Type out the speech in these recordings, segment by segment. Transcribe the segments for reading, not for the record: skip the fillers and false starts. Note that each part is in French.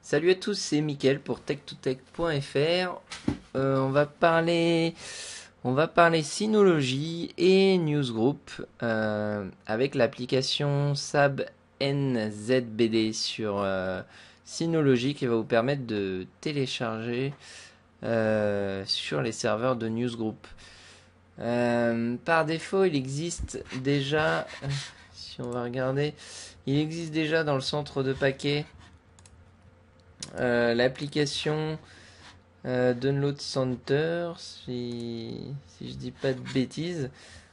Salut à tous, c'est Mickaël pour tech2tech.fr. On va parler Synology et Newsgroup avec l'application SAB NZBD sur Synology qui va vous permettre de télécharger sur les serveurs de Newsgroup. Par défaut, il existe déjà, si on va regarder, il existe déjà dans le centre de paquets l'application Download Center, si je dis pas de bêtises,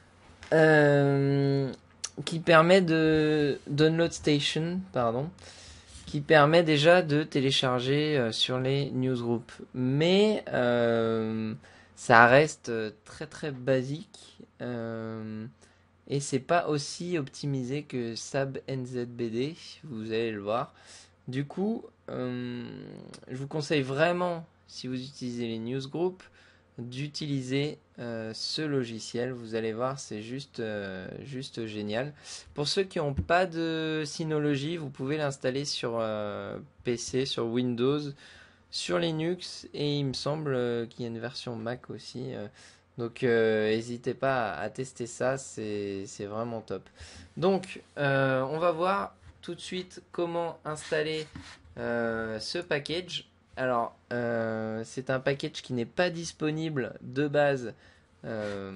qui permet de Download Station, pardon, qui permet déjà de télécharger sur les newsgroups. Mais ça reste très très basique et c'est pas aussi optimisé que SAB NZBD, vous allez le voir. Du coup, je vous conseille vraiment, si vous utilisez les newsgroups, d'utiliser ce logiciel. Vous allez voir, c'est juste génial. Pour ceux qui n'ont pas de Synology, vous pouvez l'installer sur PC, sur Windows, sur Linux, et il me semble qu'il y a une version Mac aussi. Donc n'hésitez pas à tester ça, c'est vraiment top. Donc on va voir tout de suite comment installer ce package. Alors c'est un package qui n'est pas disponible de base euh,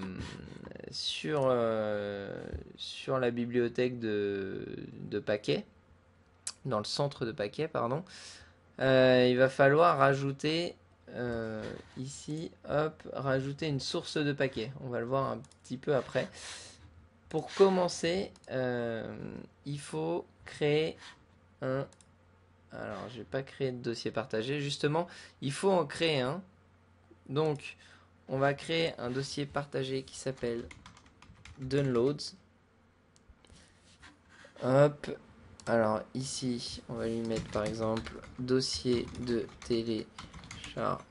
sur la bibliothèque de paquets, dans le centre de paquets, pardon. Il va falloir rajouter ici, hop, rajouter une source de paquet. On va le voir un petit peu après. Pour commencer, il faut créer un... Alors, je vais pas créer de dossier partagé. Justement, il faut en créer un. Donc, on va créer un dossier partagé qui s'appelle Downloads. Hop. Alors, ici, on va lui mettre par exemple dossier de téléchargement.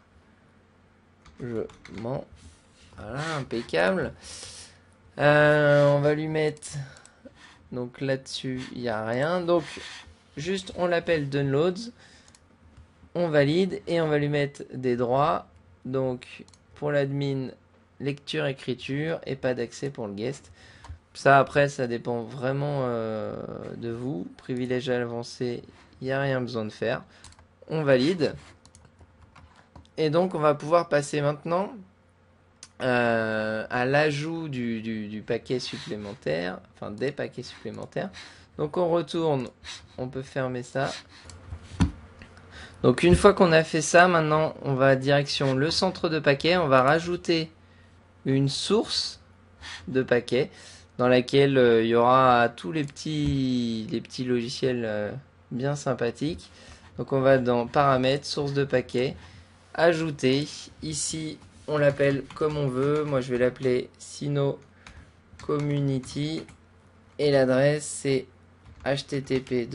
Voilà, impeccable. On va lui mettre... Donc là-dessus, il n'y a rien. Donc, juste, on l'appelle Downloads. On valide et on va lui mettre des droits. Donc, pour l'admin, lecture, écriture et pas d'accès pour le guest. Ça, après, ça dépend vraiment de vous. Privilège avancé, il n'y a rien besoin de faire. On valide. Et donc, on va pouvoir passer maintenant à l'ajout du paquet supplémentaire, enfin des paquets supplémentaires. Donc on retourne, on peut fermer ça. Donc une fois qu'on a fait ça, maintenant on va direction le centre de paquet, on va rajouter une source de paquet dans laquelle il y aura tous les petits logiciels bien sympathiques. Donc on va dans paramètres, source de paquet, ajouter. Ici on l'appelle comme on veut. Moi, je vais l'appeler Sino Community. Et l'adresse, c'est http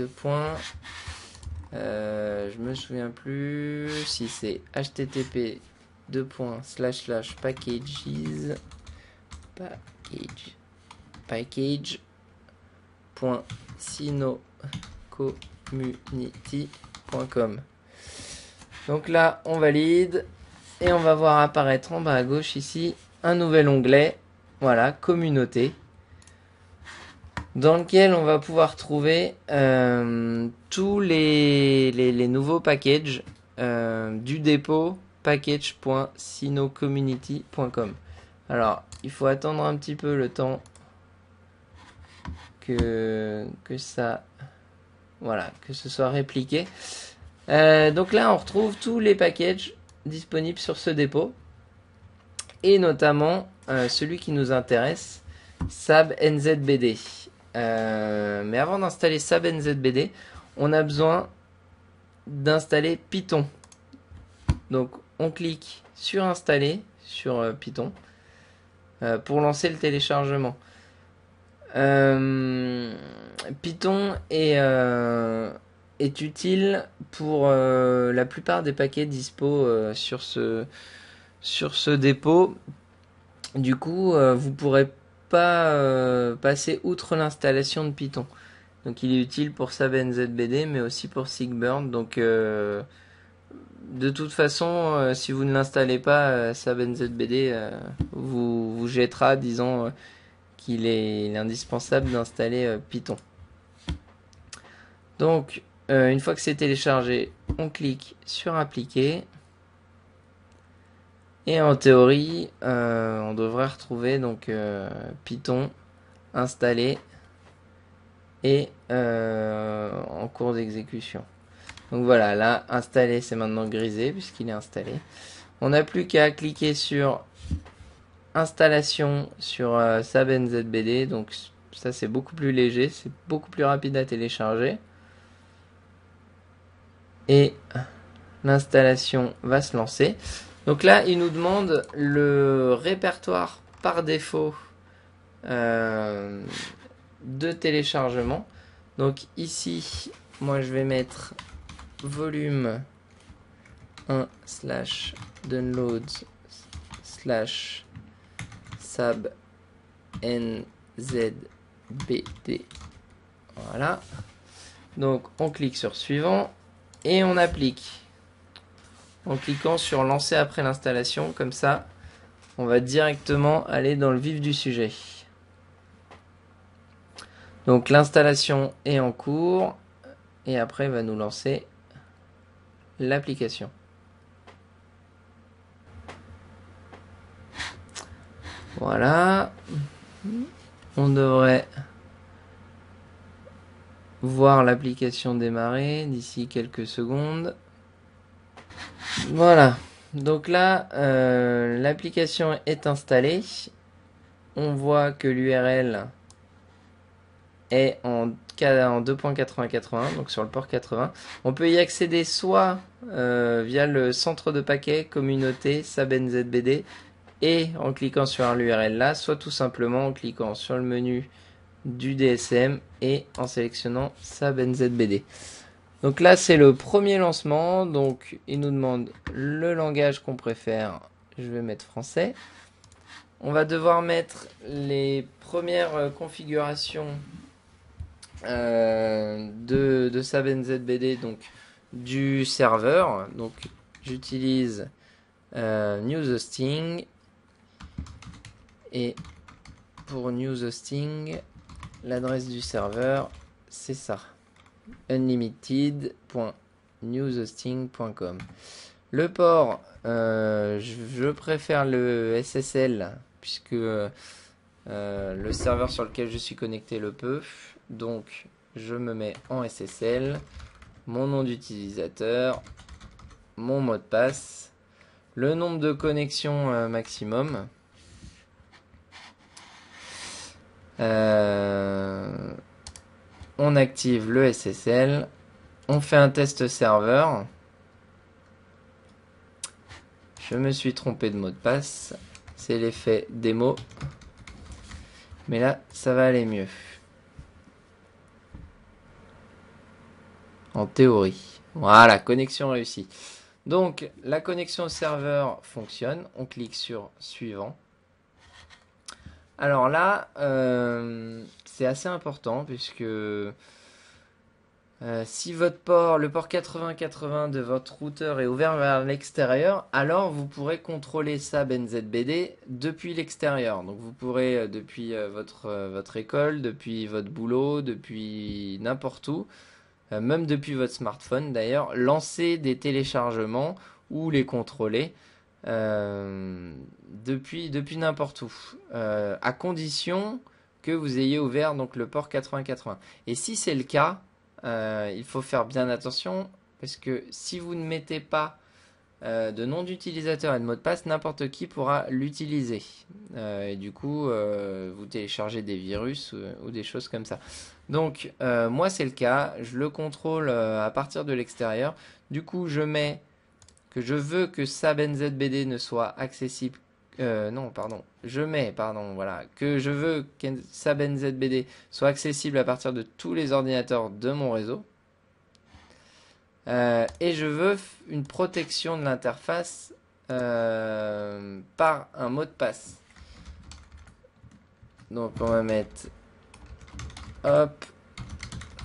je me souviens plus si c'est http package.sino-community.com. Donc là, on valide. Et on va voir apparaître en bas à gauche ici un nouvel onglet, voilà, communauté, dans lequel on va pouvoir trouver tous les nouveaux packages du dépôt package.sinocommunity.com. Alors, il faut attendre un petit peu le temps que ça, voilà, que ce soit répliqué. Donc là, on retrouve tous les packages disponible sur ce dépôt et notamment celui qui nous intéresse, SAB NZBD. Mais avant d'installer SAB NZBD, on a besoin d'installer Python. Donc on clique sur installer sur Python pour lancer le téléchargement. Python est utile pour la plupart des paquets dispo sur ce dépôt. Du coup, vous pourrez pas passer outre l'installation de Python. Donc il est utile pour SAB-NZBD, mais aussi pour Sigburn. Donc de toute façon, si vous ne l'installez pas, SAB-NZBD vous jettera, disant qu'il est indispensable d'installer Python. Donc une fois que c'est téléchargé, on clique sur appliquer. Et en théorie, on devrait retrouver donc Python installé et en cours d'exécution. Donc voilà, là, installé, c'est maintenant grisé puisqu'il est installé. On n'a plus qu'à cliquer sur installation sur SAB-NZBD. Donc ça, c'est beaucoup plus léger, c'est beaucoup plus rapide à télécharger. Et l'installation va se lancer. Donc là, il nous demande le répertoire par défaut de téléchargement. Donc ici, moi je vais mettre volume 1 slash downloads slash sab nzbd. Voilà. Donc on clique sur suivant et on applique. En cliquant sur lancer après l'installation, comme ça, on va directement aller dans le vif du sujet. Donc l'installation est en cours et après il va nous lancer l'application. Voilà. On devrait voir l'application démarrer d'ici quelques secondes. Voilà. Donc là, l'application est installée. On voit que l'URL est en 2.8080, donc sur le port 80. On peut y accéder soit via le centre de paquets communauté SAB-NZBD et en cliquant sur l'URL là, soit tout simplement en cliquant sur le menu du DSM et en sélectionnant SAB-NZBD. Donc là, c'est le premier lancement. Donc il nous demande le langage qu'on préfère. Je vais mettre français. On va devoir mettre les premières configurations de SAB-NZBD, donc du serveur. Donc j'utilise News Hosting. Et pour News Hosting, l'adresse du serveur, c'est ça. unlimited.newshosting.com. Le port, je préfère le SSL puisque le serveur sur lequel je suis connecté le peut. Donc je me mets en SSL, mon nom d'utilisateur, mon mot de passe, le nombre de connexions maximum. On active le SSL, on fait un test serveur. Je me suis trompé de mot de passe, c'est l'effet démo, mais là ça va aller mieux en théorie. Voilà, connexion réussie. Donc la connexion au serveur fonctionne, on clique sur suivant. Alors là, c'est assez important puisque si votre port, le port 8080 de votre routeur est ouvert vers l'extérieur, alors vous pourrez contrôler SAB-NZBD depuis l'extérieur. Donc vous pourrez depuis votre école, depuis votre boulot, depuis n'importe où, même depuis votre smartphone d'ailleurs, lancer des téléchargements ou les contrôler. Depuis n'importe où, à condition que vous ayez ouvert donc le port 8080. Et si c'est le cas, il faut faire bien attention parce que si vous ne mettez pas de nom d'utilisateur et de mot de passe, n'importe qui pourra l'utiliser. Et du coup, vous téléchargez des virus ou des choses comme ça. Donc, moi c'est le cas, je le contrôle à partir de l'extérieur. Du coup, je mets que je veux que SAB-NZBD ne soit accessible. Voilà, que je veux que SAB-NZBD soit accessible à partir de tous les ordinateurs de mon réseau. Et je veux une protection de l'interface par un mot de passe. Donc on va mettre hop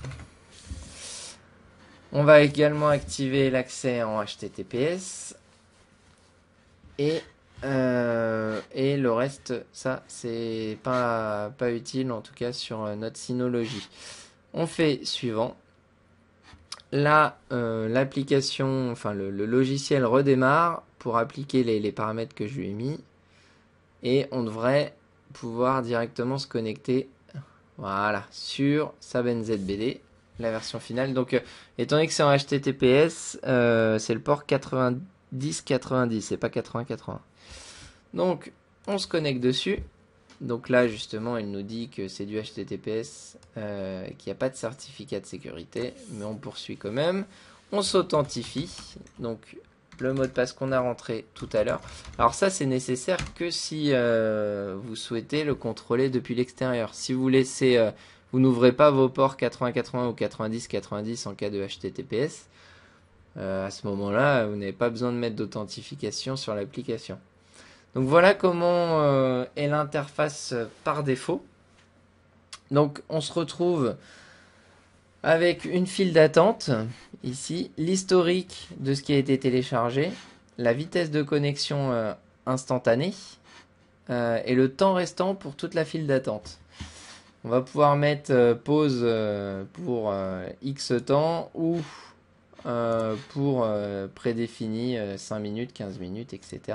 On va également activer l'accès en HTTPS. Et le reste, ça, c'est pas utile, en tout cas sur notre Synology. On fait suivant. Là, l'application, enfin le logiciel redémarre pour appliquer les paramètres que je lui ai mis. Et on devrait pouvoir directement se connecter, voilà, sur SABnzBD, la version finale. Donc, étant donné que c'est en HTTPS, c'est le port 90-90, c'est pas 80-80. Donc, on se connecte dessus. Donc là, justement, il nous dit que c'est du HTTPS, qu'il n'y a pas de certificat de sécurité, mais on poursuit quand même. On s'authentifie, donc le mot de passe qu'on a rentré tout à l'heure. Alors ça, c'est nécessaire que si vous souhaitez le contrôler depuis l'extérieur. Si vous laissez, vous n'ouvrez pas vos ports 80-80 ou 90-90 en cas de HTTPS, à ce moment-là, vous n'avez pas besoin de mettre d'authentification sur l'application. Donc voilà comment est l'interface par défaut. Donc on se retrouve avec une file d'attente, ici, l'historique de ce qui a été téléchargé, la vitesse de connexion instantanée et le temps restant pour toute la file d'attente. On va pouvoir mettre pause pour X temps ou pour prédéfini 5 minutes, 15 minutes, etc.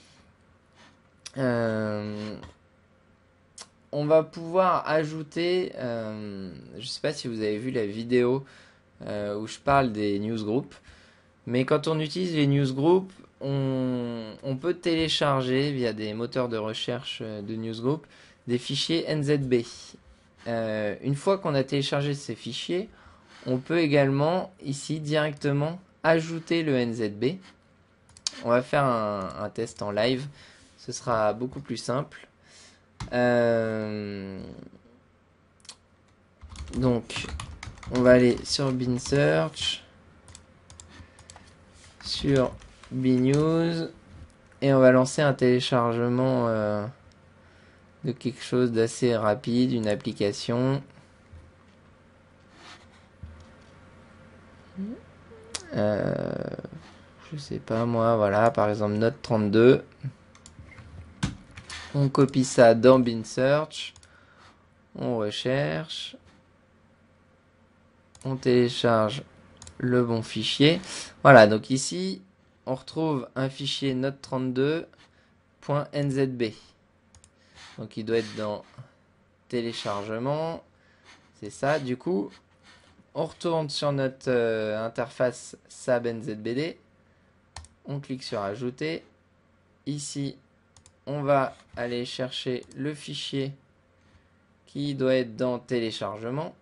On va pouvoir ajouter, je ne sais pas si vous avez vu la vidéo où je parle des newsgroups, mais quand on utilise les newsgroups, on peut télécharger via des moteurs de recherche de newsgroups des fichiers NZB. Une fois qu'on a téléchargé ces fichiers, on peut également ici directement ajouter le NZB. On va faire un test en live, ce sera beaucoup plus simple. Donc, on va aller sur Bean Search, sur BNews, et on va lancer un téléchargement de quelque chose d'assez rapide, une application. Je sais pas moi, voilà, par exemple Note 32. On copie ça dans Bean Search, on recherche, on télécharge le bon fichier. Voilà, donc ici, on retrouve un fichier note32.nzb. Donc il doit être dans téléchargement. C'est ça, du coup, on retourne sur notre interface SABnzBD. On clique sur ajouter. Ici, on va aller chercher le fichier qui doit être dans téléchargement.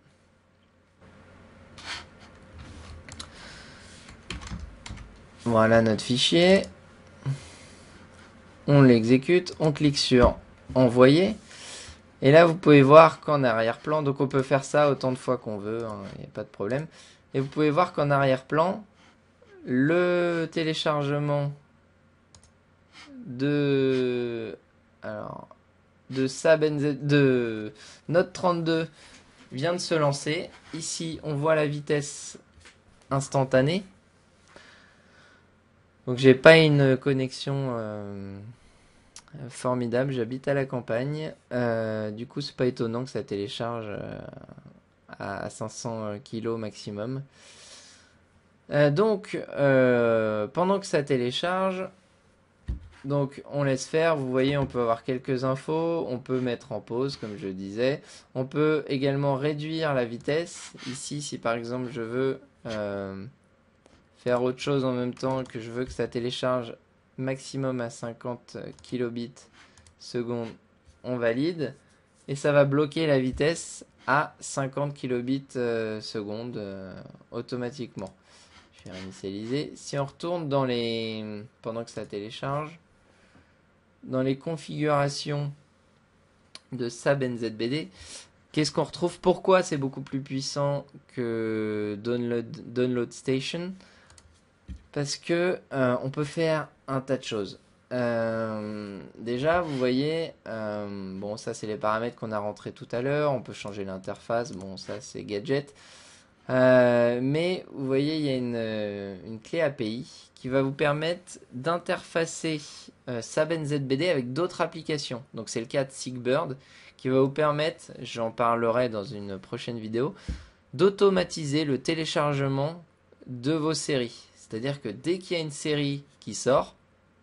Voilà notre fichier. On l'exécute, on clique sur envoyer. Et là, vous pouvez voir qu'en arrière-plan, donc on peut faire ça autant de fois qu'on veut, il n'y a pas de problème. Et vous pouvez voir qu'en arrière-plan, le téléchargement de de Note 32 vient de se lancer. Ici, on voit la vitesse instantanée. Donc j'ai pas une connexion formidable, j'habite à la campagne. Du coup, c'est pas étonnant que ça télécharge à 500 kg maximum. Donc, pendant que ça télécharge, donc on laisse faire. Vous voyez, on peut avoir quelques infos. On peut mettre en pause, comme je disais. On peut également réduire la vitesse. Ici, si par exemple je veux faire autre chose en même temps, que je veux que ça télécharge maximum à 50 kilobits seconde, on valide. Et ça va bloquer la vitesse à 50 kilobits seconde automatiquement. Je vais réinitialiser. Si on retourne dans les... pendant que ça télécharge, dans les configurations de SABnzBD, qu'est-ce qu'on retrouve? Pourquoi c'est beaucoup plus puissant que Download Station? Parce que on peut faire un tas de choses. Déjà, vous voyez, bon, ça c'est les paramètres qu'on a rentrés tout à l'heure. On peut changer l'interface. Bon, ça c'est gadget. Mais vous voyez, il y a une clé API qui va vous permettre d'interfacer SabNZBD avec d'autres applications. Donc c'est le cas de Sigbird qui va vous permettre, j'en parlerai dans une prochaine vidéo, d'automatiser le téléchargement de vos séries. C'est-à-dire que dès qu'il y a une série qui sort,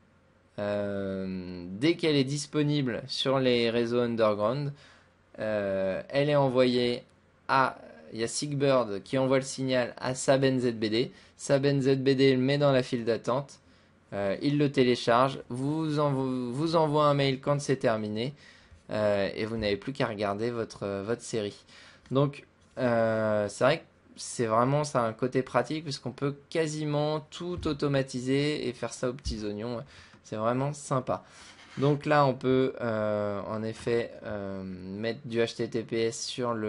dès qu'elle est disponible sur les réseaux underground, elle est envoyée à... Il y a Sigbird qui envoie le signal à SabNZBD. SabNZBD le met dans la file d'attente. Il le télécharge, vous envoie un mail quand c'est terminé. Et vous n'avez plus qu'à regarder votre série. Donc, c'est vrai que c'est vraiment ça un côté pratique puisqu'on peut quasiment tout automatiser et faire ça aux petits oignons. C'est vraiment sympa. Donc là, on peut en effet mettre du HTTPS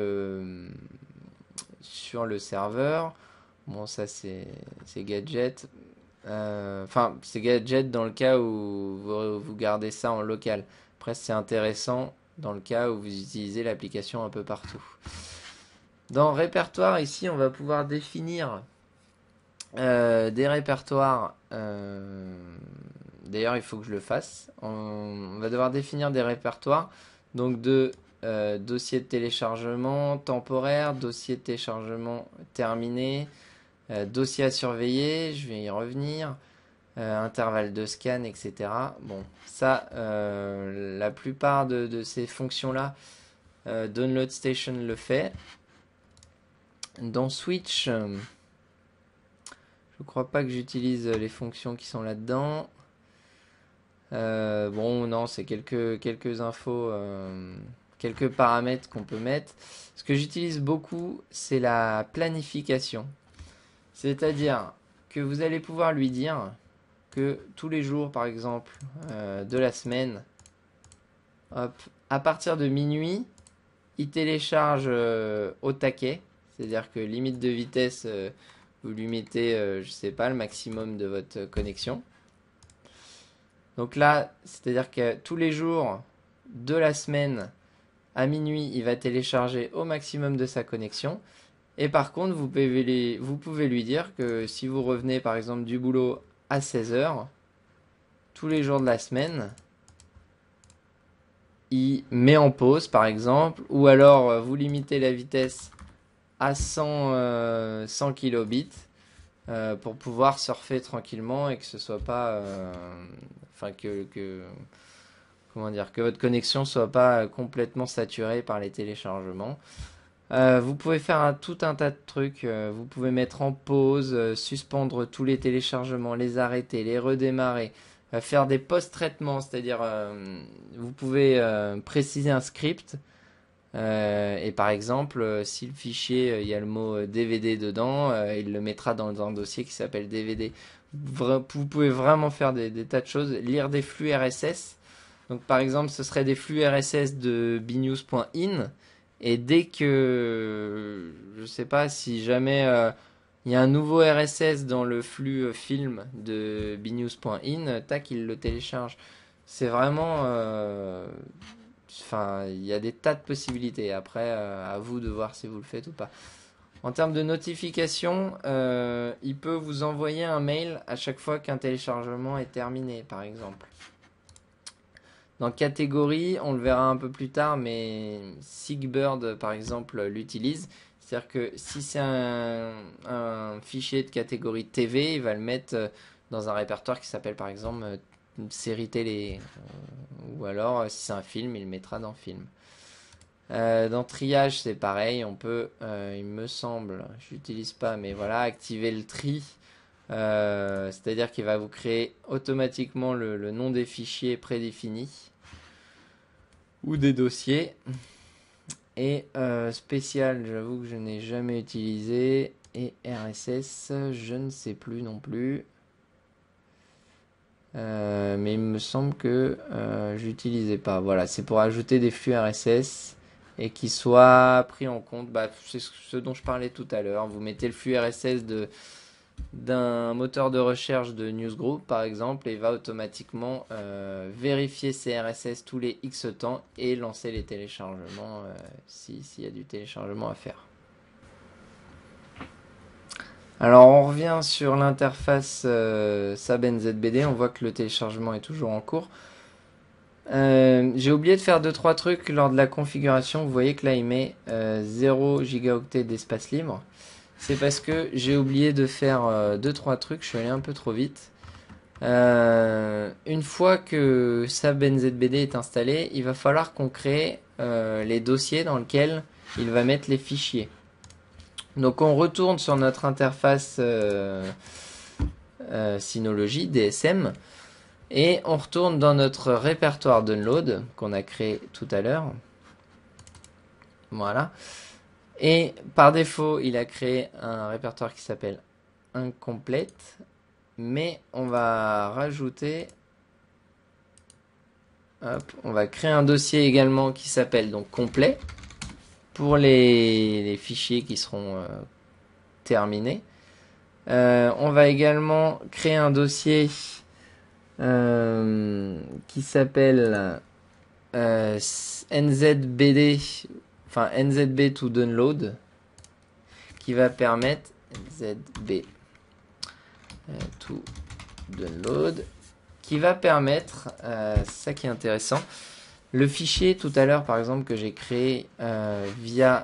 sur le serveur. Bon, ça c'est gadget. Enfin, c'est gadget dans le cas où vous gardez ça en local. Après, c'est intéressant dans le cas où vous utilisez l'application un peu partout. Dans répertoire, ici, on va pouvoir définir des répertoires. D'ailleurs, il faut que je le fasse. On va devoir définir des répertoires. Donc de dossier de téléchargement temporaire, dossier de téléchargement terminé, dossier à surveiller, je vais y revenir, intervalle de scan, etc. Bon, ça, la plupart de ces fonctions-là, Download Station le fait. Dans Switch, je crois pas que j'utilise les fonctions qui sont là-dedans. Bon, non, c'est quelques infos, quelques paramètres qu'on peut mettre. Ce que j'utilise beaucoup, c'est la planification. C'est-à-dire que vous allez pouvoir lui dire que tous les jours, par exemple, de la semaine, hop, à partir de minuit, il télécharge au taquet. C'est-à-dire que limite de vitesse, vous lui mettez, je sais pas, le maximum de votre connexion. Donc là, c'est-à-dire que tous les jours de la semaine, à minuit, il va télécharger au maximum de sa connexion. Et par contre, vous pouvez lui dire que si vous revenez par exemple du boulot à 16h, tous les jours de la semaine, il met en pause par exemple, ou alors vous limitez la vitesse à 100 kilobits pour pouvoir surfer tranquillement et que ce soit pas... Enfin, comment dire, que votre connexion soit pas complètement saturée par les téléchargements. Vous pouvez faire tout un tas de trucs. Vous pouvez mettre en pause, suspendre tous les téléchargements, les arrêter, les redémarrer, faire des post-traitements, c'est-à-dire vous pouvez préciser un script. Et par exemple, si le fichier, il y a le mot DVD dedans, il le mettra dans un dossier qui s'appelle DVD. Vous pouvez vraiment faire des tas de choses. Lire des flux RSS. Donc par exemple, ce serait des flux RSS de bnews.in. Et dès que, je sais pas, si jamais il y a un nouveau RSS dans le flux film de bnews.in, tac, il le télécharge. C'est vraiment... Enfin, il y a des tas de possibilités. Après, à vous de voir si vous le faites ou pas. En termes de notification, il peut vous envoyer un mail à chaque fois qu'un téléchargement est terminé, par exemple. Dans catégorie, on le verra un peu plus tard, mais Sigbird, par exemple, l'utilise. C'est-à-dire que si c'est un fichier de catégorie TV, il va le mettre dans un répertoire qui s'appelle, par exemple, une série télé. Ou alors, si c'est un film, il le mettra dans film. Dans triage, c'est pareil. On peut, il me semble, je l'utilise pas, mais voilà, activer le tri. C'est-à-dire qu'il va vous créer automatiquement le nom des fichiers prédéfinis ou des dossiers. Et spécial, j'avoue que je n'ai jamais utilisé. Et RSS, je ne sais plus non plus. Mais il me semble que j'utilisais pas. Voilà, c'est pour ajouter des flux RSS et qui soient pris en compte. Bah, c'est ce dont je parlais tout à l'heure. Vous mettez le flux RSS d'un moteur de recherche de Newsgroup par exemple et il va automatiquement vérifier ces RSS tous les X temps et lancer les téléchargements s'il y a du téléchargement à faire. Alors on revient sur l'interface SAB-NZBD, on voit que le téléchargement est toujours en cours. J'ai oublié de faire 2-3 trucs lors de la configuration. Vous voyez que là il met 0 gigaoctet d'espace libre. C'est parce que j'ai oublié de faire 2-3 trucs, je suis allé un peu trop vite. Une fois que SAB-NZBD est installé, il va falloir qu'on crée les dossiers dans lesquels il va mettre les fichiers. Donc on retourne sur notre interface Synology DSM. Et on retourne dans notre répertoire download qu'on a créé tout à l'heure. Voilà. Et par défaut, il a créé un répertoire qui s'appelle incomplete. Mais on va rajouter... Hop, on va créer un dossier également qui s'appelle donc complet pour les fichiers qui seront terminés. On va également créer un dossier qui s'appelle NZBD, enfin NZB to download, qui va permettre NZB to download, qui va permettre, ça qui est intéressant, le fichier tout à l'heure par exemple que j'ai créé via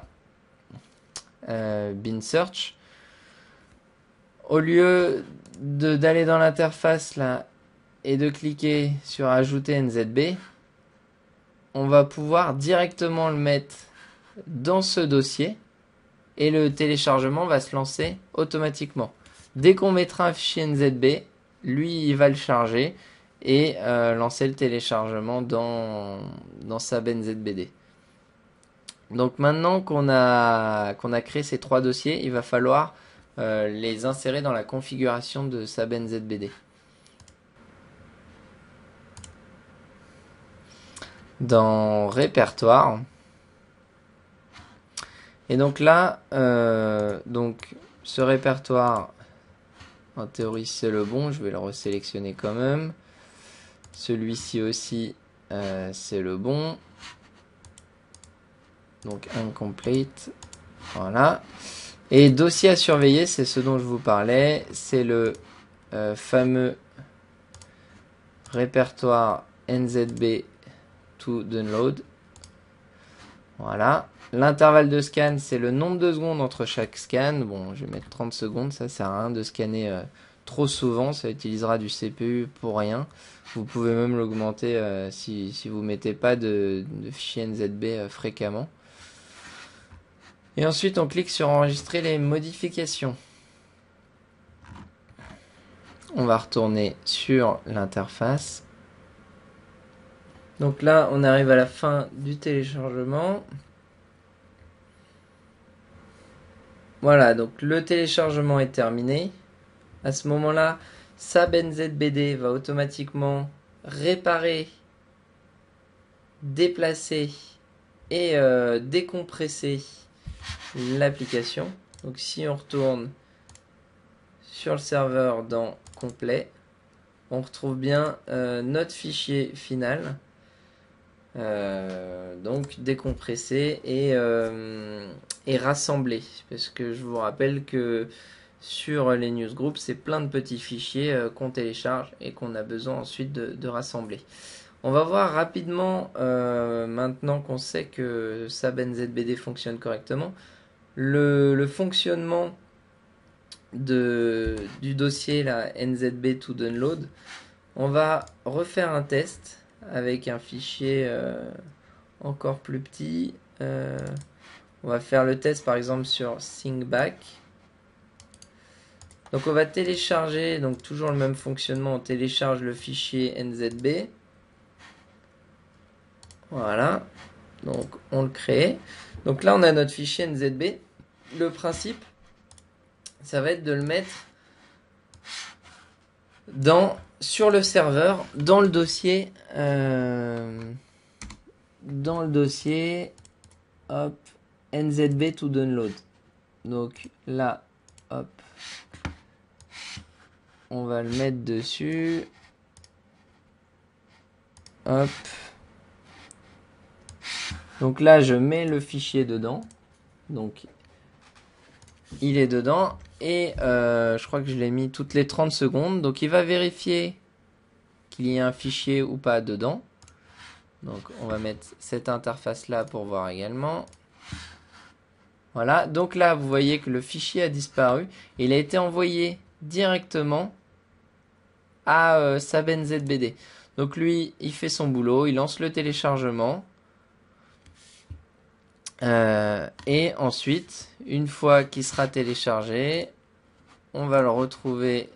bin search, au lieu d'aller dans l'interface là et de cliquer sur ajouter NZB, on va pouvoir directement le mettre dans ce dossier et le téléchargement va se lancer automatiquement. Dès qu'on mettra un fichier NZB, lui il va le charger et lancer le téléchargement dans SAB NZBD. Donc maintenant qu'on a créé ces 3 dossiers, il va falloir les insérer dans la configuration de SAB NZBD. Dans répertoire. Et donc là, donc ce répertoire, en théorie c'est le bon, je vais le resélectionner quand même. Celui-ci aussi, c'est le bon. Donc incomplete, voilà. Et dossier à surveiller, c'est ce dont je vous parlais, c'est le fameux répertoire NZB to download. Voilà. L'intervalle de scan, c'est le nombre de secondes entre chaque scan. Bon, je vais mettre 30 secondes, ça sert à rien de scanner trop souvent, ça utilisera du CPU pour rien. Vous pouvez même l'augmenter si vous ne mettez pas de fichier NZB fréquemment. Et ensuite, on clique sur enregistrer les modifications. On va retourner sur l'interface. Donc là, on arrive à la fin du téléchargement. Voilà, donc le téléchargement est terminé. À ce moment-là, SAB NZBD va automatiquement réparer, déplacer et décompresser l'application. Donc si on retourne sur le serveur dans complet, on retrouve bien notre fichier final. Donc décompressé et rassemblé, parce que je vous rappelle que sur les newsgroups c'est plein de petits fichiers qu'on télécharge et qu'on a besoin ensuite de rassembler. On va voir rapidement maintenant qu'on sait que SAB NZBD fonctionne correctement le fonctionnement du dossier là, NZB to download. On va refaire un test avec un fichier encore plus petit. On va faire le test par exemple sur ThinkBack. Donc on va télécharger, donc toujours le même fonctionnement, on télécharge le fichier NZB. Voilà, donc on le crée. Donc là on a notre fichier NZB. Le principe, ça va être de le mettre sur le serveur, dans le dossier, hop, NZB to download. Donc là, hop, on va le mettre dessus. Hop. Donc là, je mets le fichier dedans. Donc il est dedans. Et je crois que je l'ai mis toutes les 30 secondes. Donc il va vérifier qu'il y ait un fichier ou pas dedans. Donc on va mettre cette interface là pour voir également. Voilà, donc là vous voyez que le fichier a disparu. Il a été envoyé directement à SabenZBD. Donc lui, il fait son boulot, il lance le téléchargement. Et ensuite, une fois qu'il sera téléchargé, on va le retrouver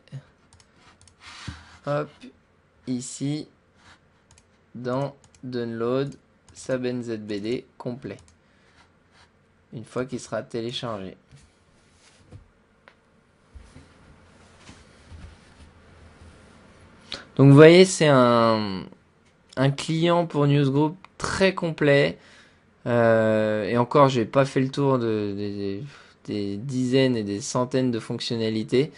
hop, ici dans Download SabenZBD complet. Une fois qu'il sera téléchargé. Donc vous voyez, c'est un client pour Newsgroup très complet. Et encore, j'ai pas fait le tour des dizaines et des centaines de fonctionnalités.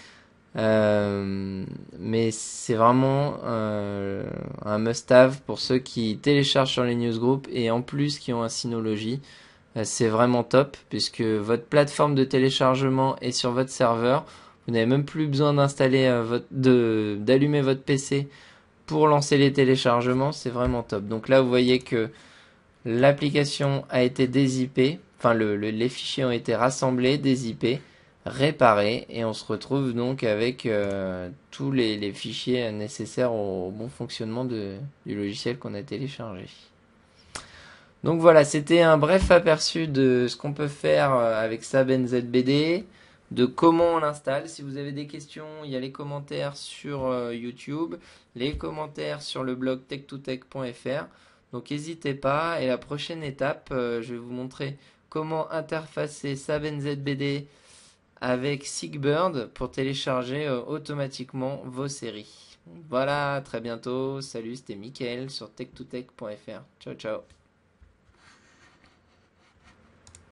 Mais c'est vraiment un must-have pour ceux qui téléchargent sur les newsgroups et en plus qui ont un Synology. C'est vraiment top puisque votre plateforme de téléchargement est sur votre serveur. Vous n'avez même plus besoin d'installer d'allumer votre PC pour lancer les téléchargements. C'est vraiment top. Donc là, vous voyez que l'application a été dézippée. Enfin, les fichiers ont été rassemblés, dézippés, réparés. Et on se retrouve donc avec tous les fichiers nécessaires au bon fonctionnement du logiciel qu'on a téléchargé. Donc voilà, c'était un bref aperçu de ce qu'on peut faire avec SabenZBD, de comment on l'installe. Si vous avez des questions, il y a les commentaires sur YouTube, les commentaires sur le blog tech2tech.fr. Donc n'hésitez pas. Et la prochaine étape, je vais vous montrer comment interfacer SabenZBD avec Seekbird pour télécharger automatiquement vos séries. Voilà, à très bientôt. Salut, c'était Mickaël sur tech2tech.fr. Ciao, ciao.